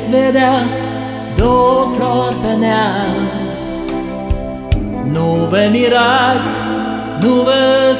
veți vedea două flori pe neam. Nu vă mirați, nu vă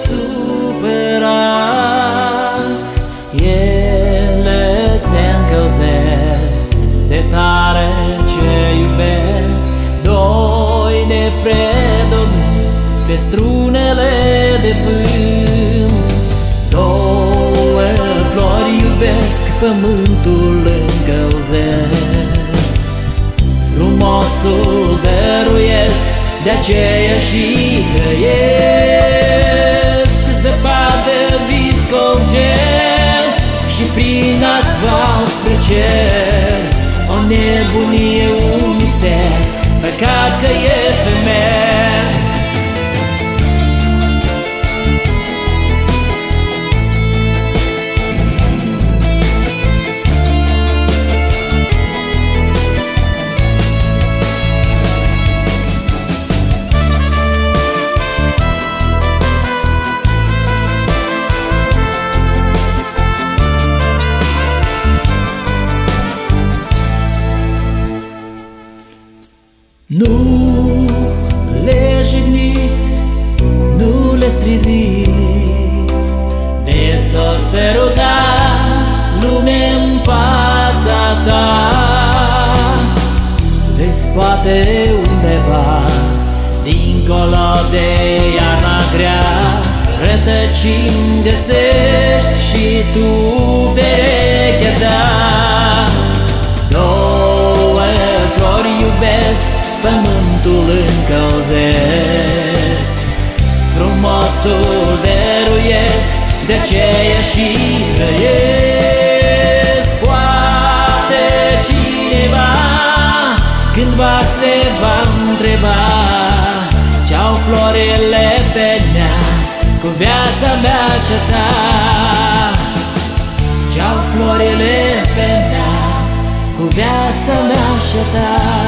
supărați, ele se încălzesc de tare ce iubesc. Doi nefredonând pe strunele de vânt, două flori iubesc, pământul încălzesc. Frumosul dăruiesc, de aceea și trăiesc. Zăpadă, viscol, gel și prin asfalt spre cer. O nebunie, un mister, păcat că e efemer. Nu le jigniți, nu le striviți, de s-or săruta lume în fața ta. Vezi poate undeva, dincolo de iarna grea, rătăcini găsești și tu perechea ta. Două flori iubesc, pământul încălzesc. Frumosul dăruiesc, de aceea și trăiesc. Poate cineva cândva se va întreba, ce-au florile pe nea cu viața mea și a ta. Ce-au florile pe nea cu viața mea și a ta.